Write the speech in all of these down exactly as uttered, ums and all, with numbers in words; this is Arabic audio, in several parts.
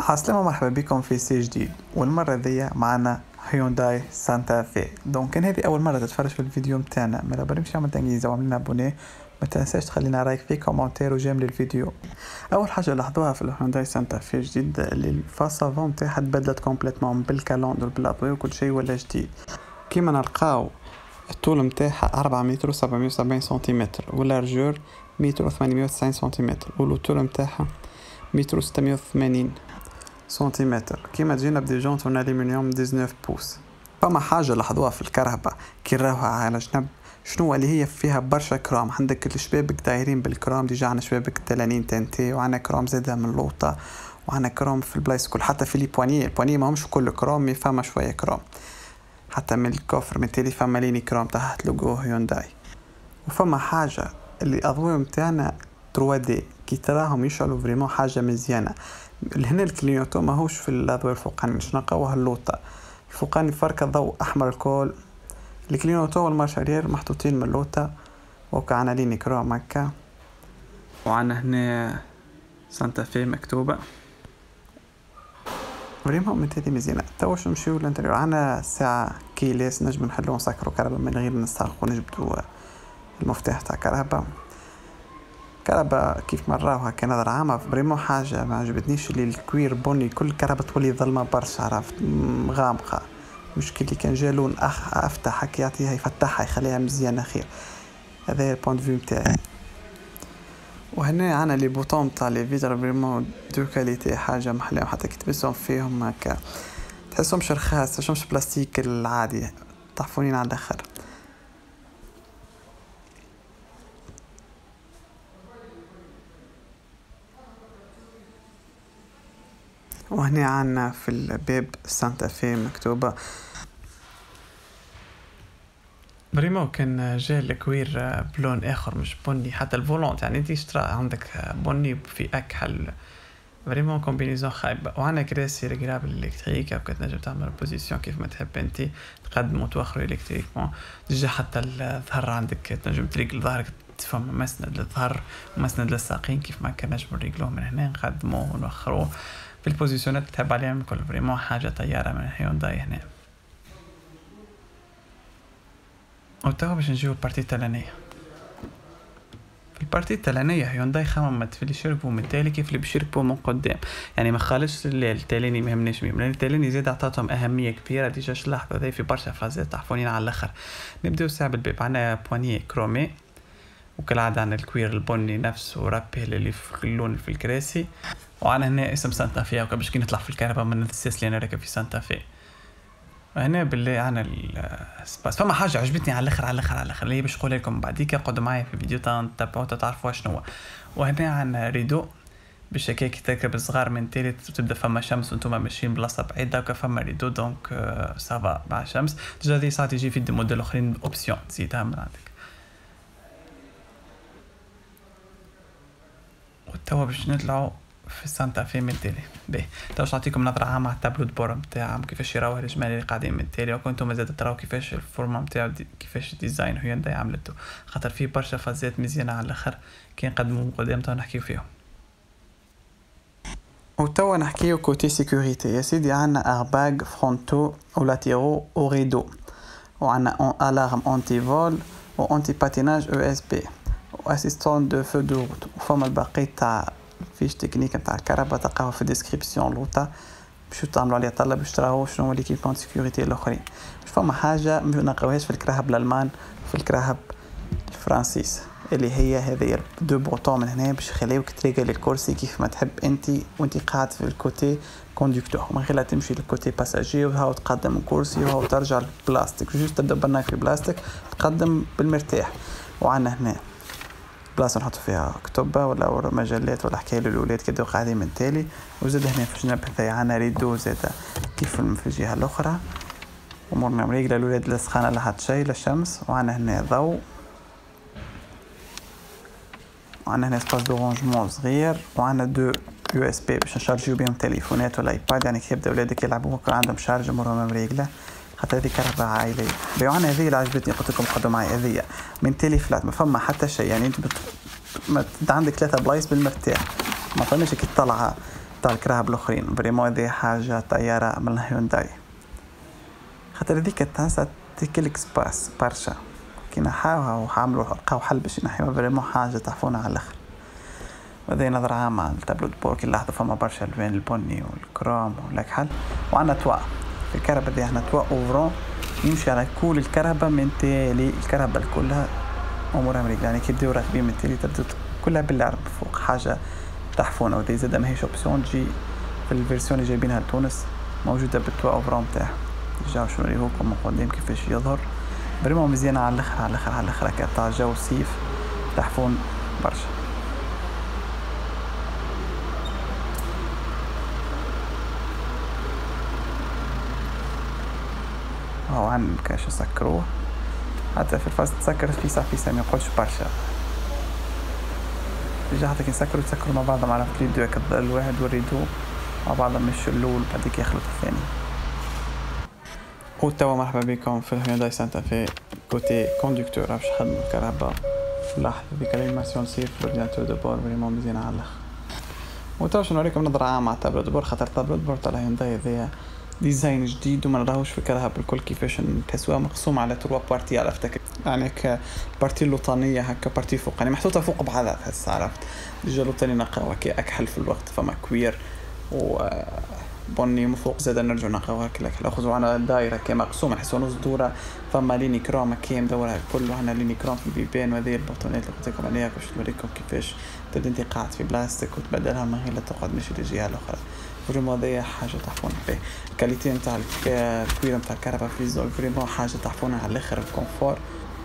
عسلامة، مرحبا بكم في سي جديد، والمرة ذي معنا هيونداي سانتا في. دونك كان هذه أول مرة تتفرج في الفيديو متاعنا، ما برمش عملت انجليزي وعملنا ابوني. ما تنساش تخلينا رايك في كومنتير وجيم للفيديو. أول حاجة لاحظوها في الهيونداي سانتا في جديد اللي الفاسافون تاعها تبدلت كومبليتمون بالكالندر بالأضواء وكل شيء ولا جديد. كيما نلقاو الطول متاعها أربعة متر وسبعمية وسبعين سنتيمتر، واللارجور متر وثمانمية وتسعين سنتيمتر، والطول متاعها متر وستمية وثمانين سنتيمتر. كيما تجينا بدي جونتون الومنيوم تسعطاش بوس. فما حاجه لاحظوها في الكرهبه كي راوها على جنب، شنو اللي هي فيها برشا كروم. عندك الشبابك دايرين بالكروم، ديجا عنا شبابك تلانين تنتي، وعنا كروم زادها من اللوطه، وعنا كروم في البلايص كل، حتى في لي بواني البواني ما همش كل كروم، مي فما شويه كروم. حتى من الكوفر من تيلي فما ليني كروم تحت لوجو هيونداي. وفما حاجه اللي اضواء متاعنا ثري دي كي تراهم يشعلوا فريمون حاجه مزيانه. هنا الكلينيوتو ماهوش في الاضواء الفوقاني، مش نلقاوها اللوطه الفوقاني فرق الضوء احمر الكل. الكلينيوتو والمارشارير محطوطين من اللوطه، وكعنا ليني كروم هكا، وعنا هنا سانتا في مكتوبه فريمون من تادي مزيانه. تواش نمشيو للانتريور، عنا ساعه كيليس نجم نحلو نسكرو كهرباء من غير نستغرقو نجبدو المفتاح تاع كهرباء. كهرباء كيف مراوها كنظرة عامة فريمون حاجة ما عجبتنيش، اللي الكوير بني كل كهرباء تولي ظلمة برشا، عرفت غامقة. مشكل اللي كان جا لون أخ أفتح هكا يعطيها يفتحها يخليها مزيانة خير. هذا البوينت فيو متاعي. وهنا عنا لي بوطون تاع لي فيتر فريمون دو كاليتي، حاجة محلاهم، حتى كي تلبسهم فيهم هكا تحسهمش رخاص، تحسهمش بلاستيك العادي، طحفونين على الآخر. وهنا عنا في الباب سانتا في مكتوبة بريمو. كان جاء الكوير بلون اخر مش بني، حتى الفولونت يعني انتي اشترى عندك بني في اكحل بريمو كومبينيزون خايبة. وعنا كراسي رجراب الالكتريك، وكانت نجم تعمل بوزيسيون كيف ما تحب انتي، تقدم وتوخر الكتريكمون. ديجا حتى الظهر عندك تنجم تريقل ظهرك، تفهم مسند للظهر ومسند للساقين، كيف ما كان نجم نريقلوه من هنا نقدموه ونوخروه في البوزيشنات تحب عليهم الكل. فريمون حاجة طيارة من هيونداي هنا. وتوا باش نجيو البارتي التالانية. في البارتي التالانية هيونداي خممت في اللي شربوا من التالي كيف اللي بيشربوا من قدام، يعني ما خالش التاليني مهمناش مهم، لان التاليني زاد عطاتهم اهمية كبيرة. ديجا شلاحظوا ذي في برشا فازات طحفونين على الاخر. نبداو ساعة بالباب، عنا بوانيي كرومي، وكالعادة عنا الكوير البني نفسه رابيل اللي في اللون في الكراسي. وعنا هنا اسم سانتا في، وكباش كي نطلع في الكهرباء من السيس اللي انا راكب في سانتا في. وهنا بالله عنا السباس. فما حاجه عجبتني على الاخر على الاخر على الاخر اللي باش نقول لكم بعديك، قعدوا معايا في فيديو تتبعوا تعرفوا شنو هو. وهنا عنا ريدو باش هكاك كي تركب صغار من تالت تبدا فما شمس وانتم ماشيين بلاصه بعيده، وكا فما ريدو دونك سافا مع الشمس. ديجا دي ساعات يجي في دي موديل اخرين اوبسيون تزيدها من عندك. وتوا باش نطلعوا في سانتا في من التالي. باهي توا نعطيكم نظرة عامة على التابلو دبور نتاعهم، كيفاش يراوها الجمال اللي قاعدين من التالي، وكنتم مازال تراو كيفاش الفورما نتاعو دي كيفاش الديزاين هيونداي عملته، خاطر فيه برشا فازات مزيانة على الاخر كي نقدموا قدام توا نحكيو فيهم. وتوا نحكيو كوتي سيكوريتي يا سيدي. عنا اغباغ فرونتو ولاتيرو وريدو، وعنا الارم انتي فول وانتي باتيناج او اس بي، واسيستون دو فو دو روت. وفما الباقي تاع فيش تكنيك نتاع الكهرباء تلقاوها في الديسكريبسيون لوطا، باش تعملوا عليها طلب باش تراو شنو هو ليكيبمون سيكوريتي الاخرين. مش فما حاجه ما نلقاوهاش في الكراهب الالمان وفي الكراهب الفرنسيس، اللي هي هذه دو بوطون من هنا باش يخليوك تريقل الكرسي كيف ما تحب انت وانت قاعد في الكوتي كوندكتور، من غير لا تمشي للكوتي باساجي وهاو تقدم الكرسي وهاو ترجع للبلاستيك، جوست تبدا برناك في بلاستيك تقدم بالمرتاح. وعنا هنا بلاصه نحط فيها كتبه ولا مجلات ولا حكايه للولاد كده قاعدين من تالي. وزاد هنا في الجنب هذايا عنا ريدو زاد كيف في الجهه الاخرى، امورنا مريقله الولاد لا سخانه لا حتى شيء لا شمس. وعنا هنا ضوء، وعنا هنا سباس دو رونجمون صغير، وعنا دو يو اس بي باش نشارجيو بهم تليفونات ولا ايباد، يعني كي يبدا ولادك يلعبوا ويكون عندهم شارج امورهم مريقله، خاطر هذه كهرباء عائليه. بيعنا هذه اللي عجبتني، قلت لكم قعدوا معي هذه من تيلي فلات ما فما حتى شيء، يعني انت بت... ما عندك ثلاثه بلايص بالمرتاح، ما فماش كي تطلعها تاع الكراهب الاخرين. فريمون هذه حاجه طياره من هيونداي، خاطر هذيك تحسها تيكل سباس برشا كي نحاوها وعملوا لقاو حل باش ينحيوها. فريمون حاجه تحفونه على الاخر. وهذه نظرة عامة على التابلو دبور. كي نلاحظوا فما برشا الوان، البني والكروم والكحل. وعندنا توا في الكهرباء دي احنا توا اوفرون يمشي على كل الكهرباء من تالي. الكهرباء كلها امورها مريقة، يعني كي تديو راكبين من تالي تبدو كلها بالعرب فوق. حاجة تحفونه. وهذه زادا ماهيش اوبسيون، تجي في الفيرسيون اللي جايبينها لتونس موجودة بالتوا اوفرون تاعها. جاو شنو نوريهولكم من قدام كيفاش يظهر. فريمون مزيانة على الاخر على الاخر على الاخر. هكا تاع جو صيف تحفون برشا. هو عن كاش نسكروه حتى في الفاز تسكر فيسا فيسا ما يقولش برشا. ديجا حتى كي نسكروا تسكروا مع بعضهم على فليدو هكا الواحد والريدو مع بعضهم مش اللول بعديك يخلط الثاني. وتوا مرحبا بكم في الهيونداي سانتا في كوتي كوندكتور. باش نخدم الكهرباء لحظة بك الانيماسيون سير في الاورديناتور دو بور فريمون مزيانة على الاخر. وتوا باش نوريكم نظرة عامة على التابلو دو بور، خاطر التابلو دو بور تاع الهيونداي هذايا ديزاين جديد وما نراهوش في الكهرباء الكل كيفاش تحسوها مقسومة على تروا بارتي. على افتكر يعني كبارتي اللوطانية هكا بارتي فوق يعني محطوطة فوق بعضها تحس. عرفت ديجا اللوطاني نقاوها كي اكحل في الوقت. فما كوير و بني من فوق زادا نرجعو نقاوها كلا كلا. خذوا على دايرة كي مقسومة نحسو نص دورة. فما ليني كروم كي مدورها الكل. وهنا ليني كروم في البيبان. وهذه البطونات اللي قلت لكم عليها باش نوريكم كيفاش تبدا انت قاعد في بلاستيك وتبدلها ما هي لا تقعد ماشي للجهة الأخرى. فريمون هذيا حاجة تحفون به. الكاليتي نتاع الكوير نتاع الكهرباء في زول فريمون حاجة تحفونها على الآخر. الكونفور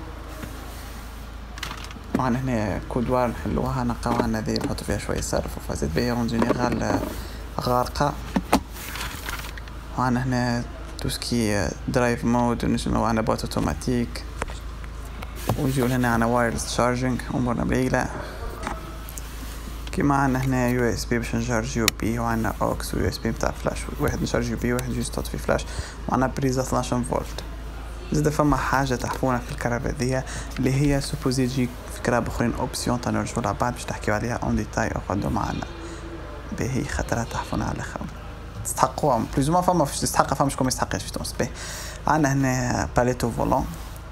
معنا هنا كودوار نحلوها نقاوها هذه نحطو فيها شوية صرف وفازت بها اون جينيرال غارقة. وعنا هنا توسكي درايف مود ونجمو عنا بوت اوتوماتيك. ونجيو هنا عنا وايرلس شارجينج امورنا مريقلة. كيما عنا هنا يو اس بي باش نشارجيو بيه. وعنا اوكس ويو اس بي بتاع فلاش. واحد نشارجيو بيه واحد يجي يحط فيه فلاش. وعنا بريزة اثناش فولت. زادا فما حاجة تحفونها في الكهرباء ذي اللي هي سوبوزي تجي في كهرباء اخرين اوبسيون تنرجعو لها بعد باش نحكيو عليها اون ديتاي. اقعدوا معنا باهي خاطرها تحفونها على الاخر. تستحقوها بلوز ما فما فاش تستحقها فما شكون ما يستحقش في تونس. باهي عنا هنا باليتو فولون.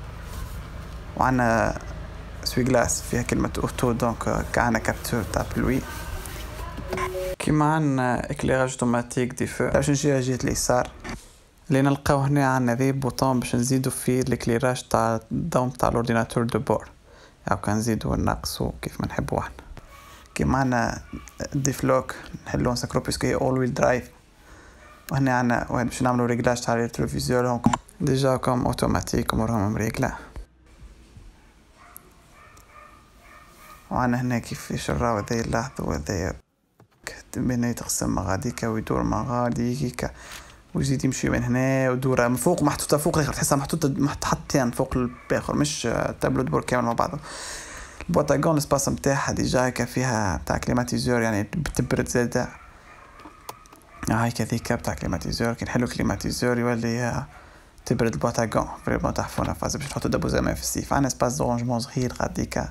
وعنا سوي غلاس فيها كلمة اوتو دونك كعنا كابتور تاع بلوي. كيما عنا اكليراج اوتوماتيك دي فو. باش نجي جهة اليسار اللي نلقاو هنا عنا ذي بوطون باش نزيدو فيه الاكليراج تاع الضوء تاع الاورديناتور دو بور او كان نزيدو ونقصو كيف ما نحبو احنا. كيما عنا دي فلوك نحلو نسكرو بيسكو هي اول ويل درايف. وهنا عنا وين باش نعملو ريغلاج تاع التلفزيون ديجا كوم اوتوماتيك امورهم مريقلة. وعنا هنا كيفاش نراو ذي لاحظوا ذي بين يتقسم غاديكا ويدور مع غاديكا ويزيد يمشي من هنا ودورة من فوق محطوطة فوق الاخر. تحسها محطوطة محطتين فوق الاخر مش تابلو دبور كامل مع بعضه. البوطاغون السباس نتاعها ديجا هكا فيها تاع كليماتيزور يعني بتبرد زادا. هاي كذيك بتاع كليماتيزور كي نحلو كليماتيزور يولي تبرد البوطاغون. فريمون تحفونا فاز باش نحطو دابو زمان في الصيف. عندنا سباس دورونجمون صغير غاديكا.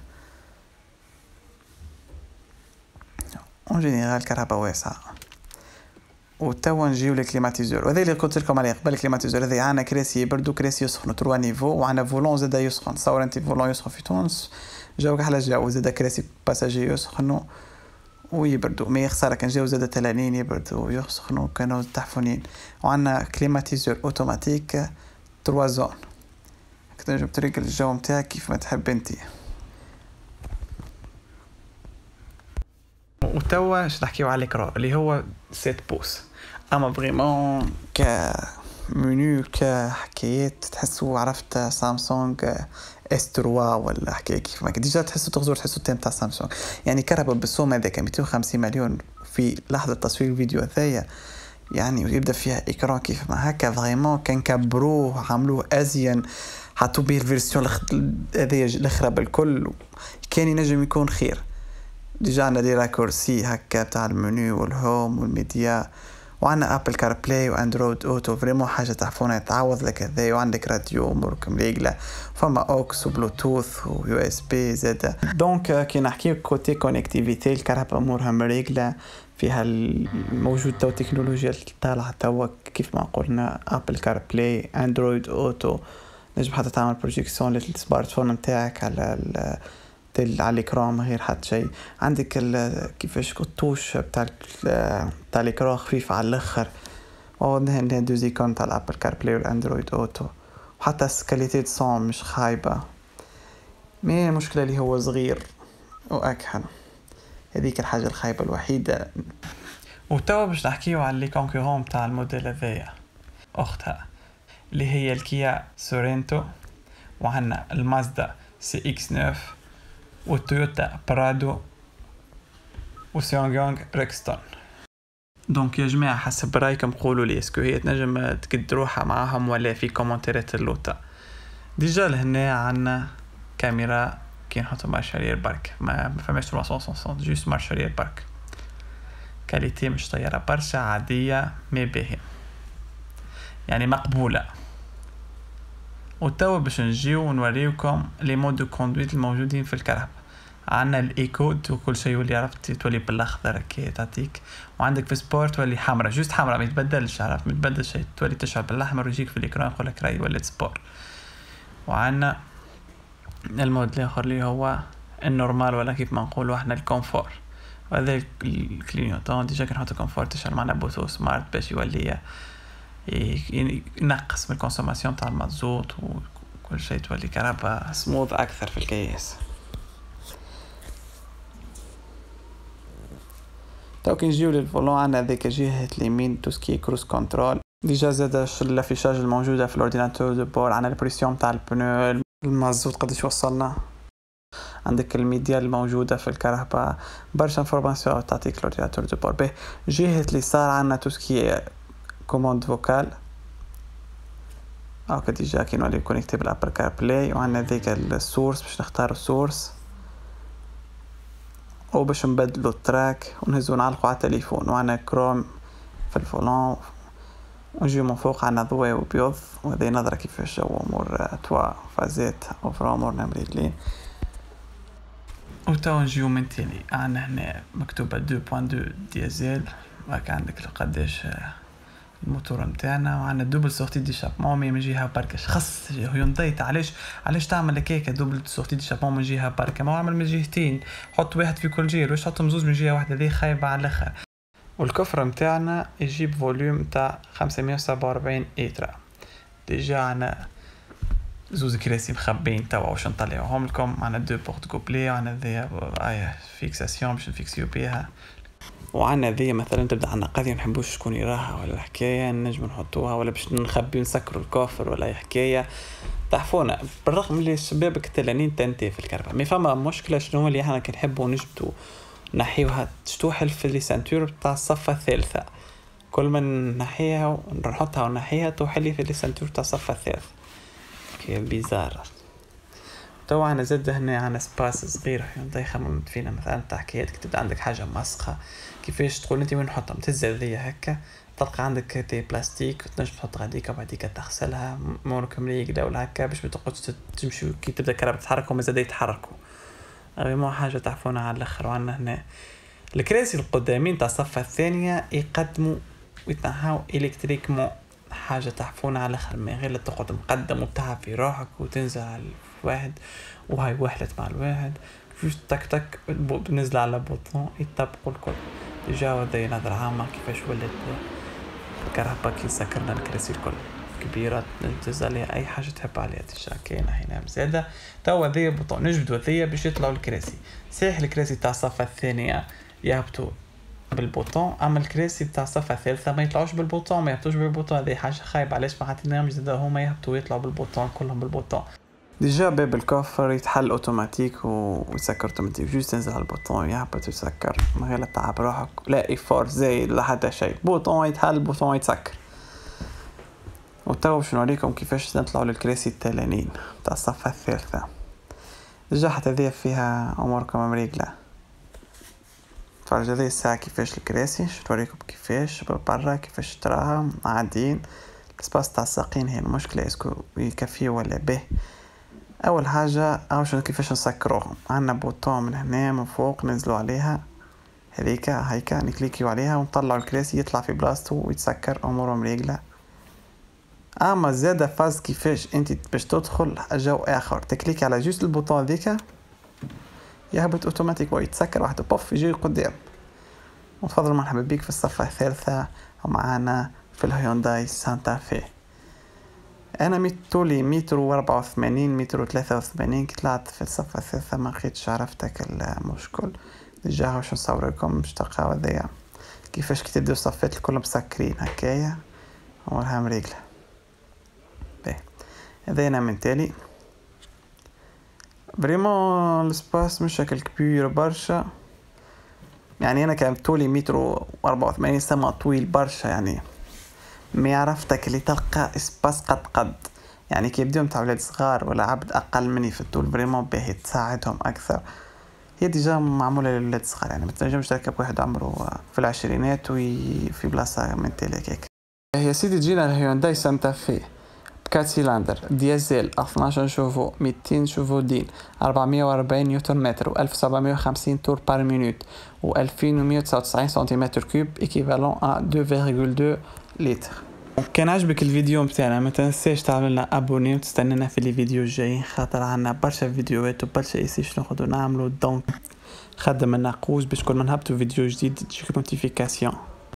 اون جينيرال كهرباء واسعة. وتوا نجيو للكليماتيزور. وهذا اللي قلت لكم عليه قبل. الكليماتيزور هذا عنا كراسي يبردو كراسي يسخنوا تروا نيفو. وعنا فولون زادا يسخن. تصور انت فولون يسخن في تونس جاوك على جاو زادا كراسي باساجي يسخنوا ويبردوا. مي خسارة كان جاو زادا تلانين يبردوا ويسخنوا كانوا تحفونين. وعنا كليماتيزور اوتوماتيك تروا زون كنت نجم تريق الجو متاعك كيف ما تحب انتي. وتوا اش نحكيو على الكرا اللي هو سبعة بوس. اما فريمون ك منيو كحكايات تحسوا عرفت سامسونج اس ثلاثة ولا حكايه كيف ما ديجا تحسوا تغزور تحسوا التيم تاع سامسونج. يعني كهرباء بالسوم هذاك مئتين وخمسين مليون في لحظه تصوير الفيديو هذايا يعني. ويبدا فيها اكران كيف ما هكا فريمون كان كبروه عملوه ازين حطوا به الفيرسيون هذايا الاخرى بالكل كان ينجم يكون خير. ديجا عندنا دي راكورسي هكا تاع المنيو والهوم والميديا. وعندنا ابل كار بلاي واندرويد اوتو فريمون حاجه تحفونها تعوض لك هذا. وعندك راديو امورك مريقله. فما اوكس وبلوتوث ويو اس بي زادا. دونك كي نحكيو كوتي كونيكتيفيتي الكهرباء امورها مريقله. فيها الموجود تو تكنولوجيا طالعة توا كيف ما قلنا ابل كار بلاي، اندرويد اوتو، نجم حتى تعمل بروجيكسيون للسمارت فون متاعك على ال على الاكران من غير حتى شيء. عندك كيفاش الطوش بتاع بتاع الاكران خفيف على الاخر، وهنا دوزيكون تاع الابل كار بلاي والاندرويد اوتو، وحتى كاليتي صوت مش خايبه. مي المشكله اللي هو صغير واكحل، هذيك الحاجه الخايبه الوحيده. وتوا باش نحكيو على لي كونكورون تاع الموديل هذايا اختها اللي هي الكيا سورينتو، وعندنا المازدا سي اكس تسعة، والتويوتا برادو، وسيونغيونغ ريكستون. دونك يا جماعه حسب رايكم قولوا لي اسكو هي تنجم تقد روحها معاهم ولا في كومنتات اللوطه. ديجا لهنا عندنا كاميرا كي نحطو مارشارير برك، ما فماش ثلاثمية وستين جوست مارشارير برك، كاليتي مش طيارة برشا، عادية مي باهية يعني مقبولة. وتوا باش نجيو ونوريوكم لي مود دو كوندويت الموجودين في الكرهبة. عندنا الايكو كل شيء يولي عرفت تولي بالاخضر كي تعطيك، وعندك في سبورت تولي حمرا جوست حمرا ما يتبدلش، عرفت ما يتبدل شيء، تولي تشعل بالاحمر ويجيك في الاكران يقول لك راي ولات سبور. وعندنا المود الاخر اللي هو النورمال ولا كيف ما نقولوا احنا الكونفور، وهذا الكلينيوتون ديجا كنحط كونفور تشعل معنا بوتو سمارت باش يولي ينقص من الكونسوماسيون تاع المازوت وكل شيء، تولي كهرباء سموث اكثر في الكيس. تو كي نجيو للفولون عندنا ذيك جهة اليمين توسكي كروز كنترول، ديجا زاد الافيشاج الموجودة في الاورديناتور دو بور، عندنا البريسيون تاع البنو، المازوت قداش وصلنا، عندك الميديا الموجودة في الكهرباء، برشا انفورماسيون تعطيك الاورديناتور دو بور. به جهة اليسار عندنا توسكي كوموند فوكال، او ديجا كي نولي كونيكتي بالابل كار بلاي، وعندنا ذيك السورس باش نختارو السورس، او باش نبدلو التراك ونهزو نعلقو على التليفون، وعندنا كروم في الفولون، ونجيو من فوق عندنا ضوء وبيض، وهذه نظرة كيفاش جو امور توا فازات او فرامور نمريدلين. وتوا نجيو من تالي عندنا هنا مكتوبة اثنين فاصلة اثنين ديزل، وهكا عندك قداش الموتور متاعنا، وعندنا دوبل سورتي دي شابمون من جهه بركش خاص هيونداي. علاش علاش تعمل هكاك دوبل سورتي دي شابمون من جهه بركه؟ ما عمل من جهتين، حط واحد في كل جهه، واش حطهم زوج من جهه واحده؟ ذي خايبه على الاخر. والكفر متاعنا يجيب فوليوم تاع خمسمية وسبعة وأربعين ايترا. ديجا عنا زوز كراسي مخبين توا واش نطلعوهم لكم، عنا دو بورت كوبلي، عنا ذي اي فيكساسيون باش نفيكسيو بيها، وعنا ذي مثلا تبدا عنا قضيه نحبوش شكون يراها ولا حكايه نجم نحطوها، ولا باش نخبي نسكروا الكوفر ولا حكايه تعرفونا. بالرغم اللي الشباب كتلانين تنتي في الكربه، مي فما مشكله شنو اللي احنا كنحبوا نجبدوا نحيوها تشتوحل في لي سانتور تاع الصفه الثالثه، كل ما نحيها ونحطها ونحيها توحلي في لي سانتور تاع الصفه الثالثه كي بيزار. تو عنا زاد هنا عنا سباس صغير ينطي خمم فينا مثلا تاع حكايات كتبت عندك حاجه مسخه كيفاش تقول انت وين نحطها، تهز ذي هكا تلقى عندك تي بلاستيك وتنجم تحط غاديك وبعديك تغسلها مورك مليق ولا هكا باش ما تقعدش تمشي كي تبدا الكهرباء تتحرك وما زاد يتحركوا غير حاجه تعرفونها على الاخر. وعندنا هنا الكراسي القدامين تاع الصفه الثانيه يقدموا ويتنحاو الكتريكمون، حاجه تعرفونها على الاخر، ما غير تقعد مقدم وتعب في روحك وتنزل على واحد وهاي وحلت مع الواحد جوست تك تك بنزل على بوطون يطبقوا الكل. ديجا هذه نظرة عامة كيفاش ولات الكهرباء كي سكرنا الكراسي الكل كبيرة تنزل عليها أي حاجة تحب عليها ديجا كاينة هنا مزادة. توا هذه بوطون نجبدوا هذه باش يطلعوا الكراسي صحيح، الكراسي تاع الصفة الثانية يهبطوا بالبوطون، أما الكراسي تاع الصفة الثالثة ما يطلعوش بالبوطون، ما يهبطوش بالبوطون. هذه حاجة خايبة، علاش ما حطيناهمش زادا هما يهبطوا ويطلعوا بالبوطون كلهم بالبوطون. ديجا باب الكوفر يتحل اوتوماتيك ويسكر اوتوماتيك، جوست تنزل على البوطون يهبط ويسكر من غير لا تعب روحك لا ايفور زايد لا حتى شيء، بوطون يتحل بوطون يتسكر. وتوا باش نوريكم كيفاش نطلعوا للكراسي التالانين تاع الصفة الثالثة. ديجا حتى ذي فيها اموركم مريقلة، تفرج هذه الساعة كيفاش الكراسي نوريكم كيفاش برا كيفاش تراها عادين. السباس تاع الساقين هي المشكلة اسكو يكفيه ولا به. اول حاجه اول شيء كيفاش نسكروهم، عندنا بوطون من هنا من فوق ننزلوا عليها هذيك هيك نكليكيو عليها ونطلعوا الكراسي يطلع في بلاصتو ويتسكر اموره مريقله. اما زاده فاز كيفاش انت باش تدخل جو اخر، تكليك على جوست البوطون ذيك يهبط اوتوماتيك ويتسكر وحده بوف يجي قدام. وتفضل مرحبا بيك في الصفحه الثالثه ومعانا في الهيونداي سانتا في. انا طولي متر واربعة وثمانين متر وثلاثة وثمانين، كي طلعت في الصفحه الثالثه ما لقيتش عرفتك المشكل. ديجا واش نصور لكم باش تلقاو هذايا كيفاش كي تبداو الصفات الكل مسكرين هكايا وراها مريقله. هذا انا من تالي فريمون السباس مش شكل كبير برشا، يعني انا كان طولي متر واربعة وثمانين سما طويل برشا، يعني ما عرفتك اللي تلقى اسباس قد قد يعني كي يبداو متاع ولاد صغار ولا عبد اقل مني في الطول فريمون باهي تساعدهم اكثر. هي ديجا معموله للولاد صغار، يعني ما تنجمش تركب واحد عمره في العشرينات وفي بلاصه من تالي هيك. هي سيدي تجينا الهيونداي سانتا في بكات سيلندر ديزل اثناش شوفو مئتين شوفو دين أربعمية وأربعين نيوتن متر و ألف وسبعمية وخمسين تور بار مينوت و ألفين ومية وتسعة وتسعين سنتيمتر كوب ايكيفالون ا اثنين فاصلة اثنين لتر. كان عجبك الفيديو متاعنا ما تنساش تعمل لنا ابوني وتستنانا في الفيديو الجاي، خاطر عنا برشا فيديوهات وبرشا ايسيش ناخدو نعملو، دونك خدم لنا قوس باش كل ما نهبطو فيديو جديد تجيك نوتيفيكاسيون.